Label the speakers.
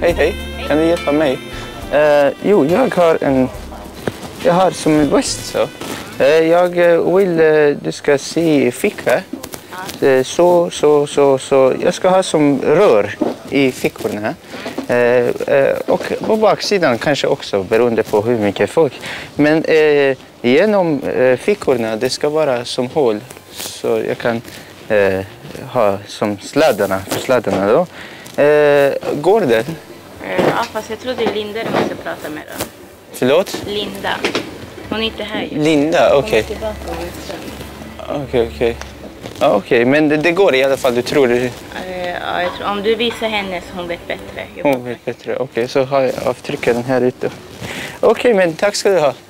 Speaker 1: Hej. Kan du hjälpa mig? Jo, jag har som en väst så. Jag vill du ska se ficka. Så. Jag ska ha som rör i fickorna. Och på baksidan kanske också beroende på hur mycket folk. Men genom fickorna det ska vara som hål så jag kan ha som sladdarna då. Går det?
Speaker 2: Ja, fast jag tror det är Linda du måste prata med då.
Speaker 1: Förlåt?
Speaker 2: Linda. Hon är inte här just.
Speaker 1: Linda, okej.
Speaker 2: Hon är tillbaka om en stund.
Speaker 1: Okej. Ja, okej, men det går i alla fall, du tror det?
Speaker 2: Ja, jag tror, om du visar henne så hon vet bättre.
Speaker 1: Hon vet bättre, okej, så har jag avtryckat den här ute. Okej, men tack ska du ha.